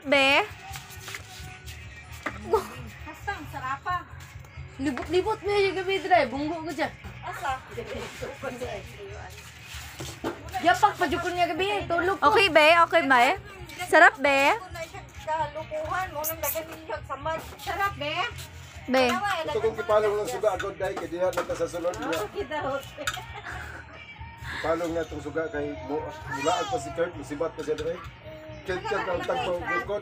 be. Hastang, sarapa. Libot-libot mo yung gabi dre. Bunggo ko dyan. Asa? Yapak pa dyan ko niya gabi. Tulog ko. Okay be, okay be. Sarap be. Kung na siya kalukuhan, mo nang dagan niya samad. Sarap, be. Be. Ito kong kipalong ng suga agad dahil kaya diha na sa sulod niya. Kipalong na itong suga kay mulaan pa si Kurt, musibat pa siya dahil. Kaya ang tagpang bukod.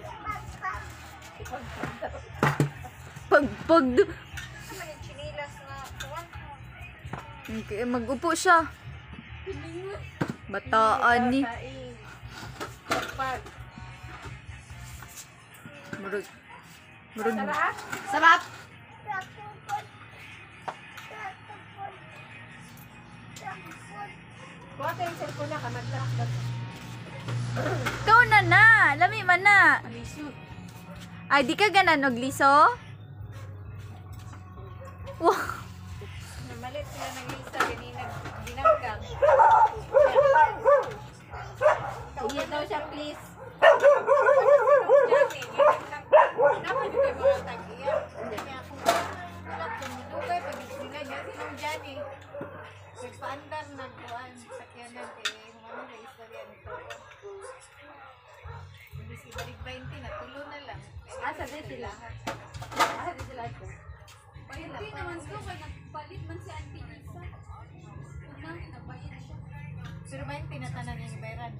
Pag Naman yung chinilas na tuwan. okay, mag-upo siya. Bataan ni. Murag. Sarap? Sarap. Kuha tayo yung cellphone na, kamad-kamad. Ikaw na. Lami man na. Aliso. Ay, di ka ganan og liso? Wow. Namalit sila ng isa, ginanggang. Kaulit daw siya, please. Naman yung kayo mga tag-iyan. Hindi niya ako wala kung minugay, pag-isina niya sinong Johnny. Nagpaandar, nagkuhan, sakyanan, mga may istorya nito. Hindi si Balik 20, natulo na lang. Asa din sila? Asa din sila ito? Hindi naman ko, kaya nagpalit man si Auntie Lisa. Unang nabayad siya. Pero 20 na tanan yung bayaran.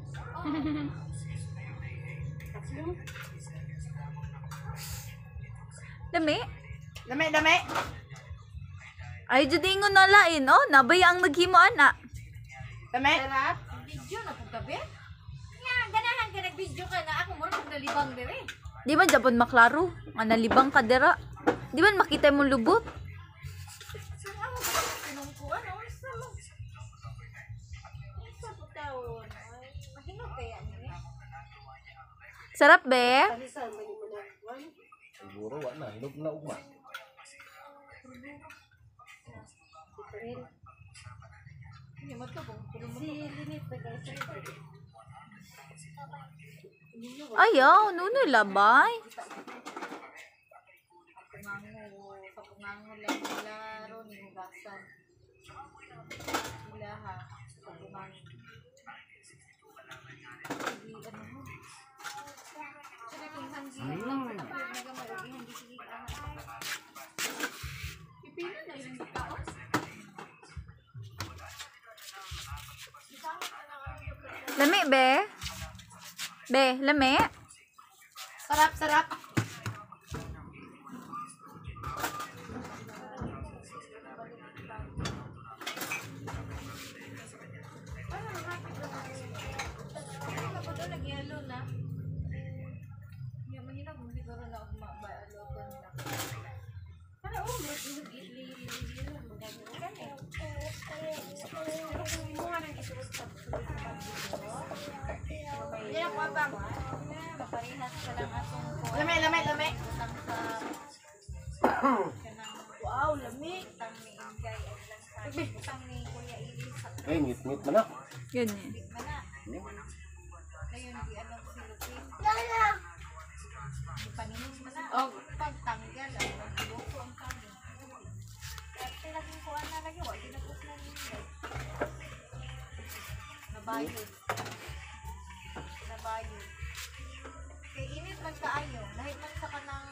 Lami? Dami. Ay, judingon na lain. Oh, nabaya ang naghimo ana. Dami. Sarap. Video na po gabi. Yan, ganahan ka nag-video ka na ako mo rin nalibang dire. Di man Japon maklaro. Nga nalibang ka dira. Di man makita mo lubot. Saan ako ba pinungkuan? Sa mo? Sa po taon. Mahinog kaya niya. Sarap be. Siguro wala na, hinog na ugma. Hindi mo ito kung si Linit na guys. Ayaw, nunoy labay. Papungango lang nila ron yung gasan. Sila ha. Papungango. Hindi ano mo. Sila kung hanggi lang. Nagamay. Hindi sige ka. Pipino na yung tao. Lami be. Be, lami. Sarap. Nagyalo na. Hindi man yun ako siguro na mabaalotan na. Para mag-ilog kumuha ng isuot sa hindi ako abang. Maparihas ka lang atong Lami. utang sa Wow, lami. utang ni Ingay at lang sa utang ni Kuya Ilis sa Eh, ngit-ngit man na. Ganyan. mana. Ngayon, di ano si Lupin. Di paningin mo na. Oh. Pagtanggal, ang magbuko ang kami. Kasi laging kuha na lagi, wag ginapos na ninyo. Nabayod. Kay init man kaayo, lahit man sa kanang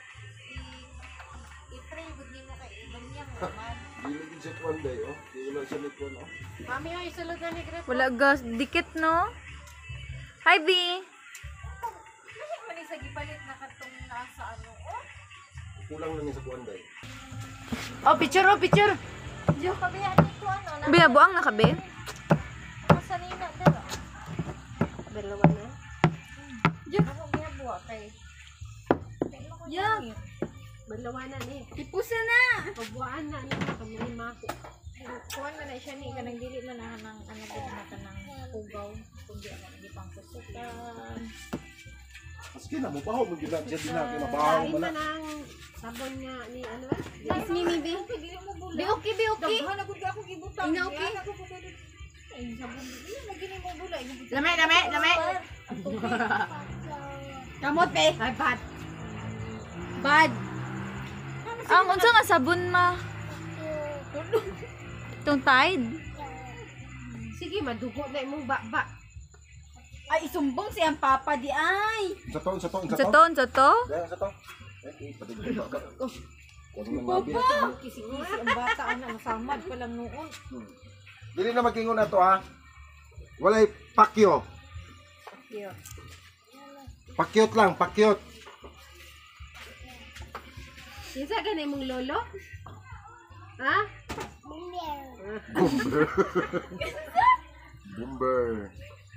i-tray, gud nimo kay ibanyang naman. Diligid siya one day, oh. Di wala siya nito, no? Mami, oh, isulod na ni Gref. Wala gas. Dikit no? Hi B. Lahit man sa gipalit na katong nasa ano, oh. Kulang lang niya sa one day. Oh, picture. Diyo kami ani ko ano. Be, buang na ka be. Sa nina dala. Dalawa na. Diyo ako ginabuha kay. Yeah. Dalawa na ni. Tipusa na. Pabuaan na ni kami mako. Kuan man na siya ni kanang dili man na nang ano gud na kanang pugaw kundi ano di pang kusutan. Maski na, mabaho mo gina siya din na, kinabaho mo na. Ang sabon nga ni ano? Nice ni Bibi. Be okay. Daghan ako ako gibutang. Ina, okay? Ay sabon dili lagi ni mo bulay. Lami. Kamot be. Ay, bad. Bad. Ang unsa nga sabon ma? Itong Tide. Sige, madugo na imong baba. Ay, isumbong siyang papa di ay. Sa to. Sa to? Dahil sa to. Eh, pati ba ba? Kung man mabi. Kisi-kisi ang bata ana masamad pa lang noon. Dili na magkingon na to ha. Walay pakyo. Yo. Pakyot lang, pakyot. Kinsa ka na imong lolo? Ha? Bumber.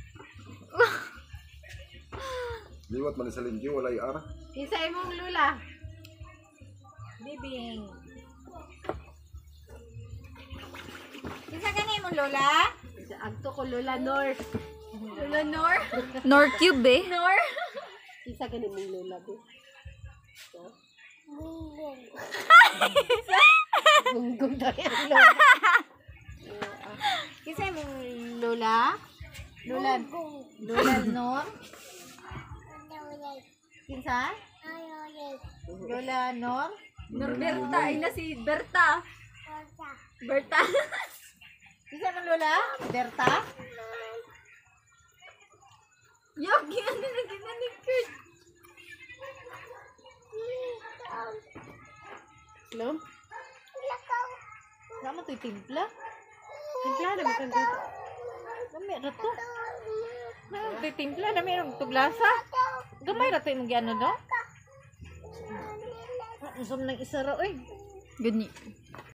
Liwat man sa lingyo, walay ara. Kinsa imong lula? Bibing. Kinsa gani mo lola? Agto ko Lola North. Lola Nor? Norcube eh. Nor? Kinsa ka na imong lula be? Gunggong daw yung lola. Kinsa mo lola? Lola. Lola Nor? Kinsa? Lola Nor? Norberta, ina si Berta. Berta. Kinsa mo lola? Berta? Yo, gina ni Kurt. No? Naman to'y timpla? Timpla na ba kang dito? Dami rato. To'y timpla, dami rin tuglasa. Gamay rato yung gyano no? Usom ng isa ra, oy. Gani.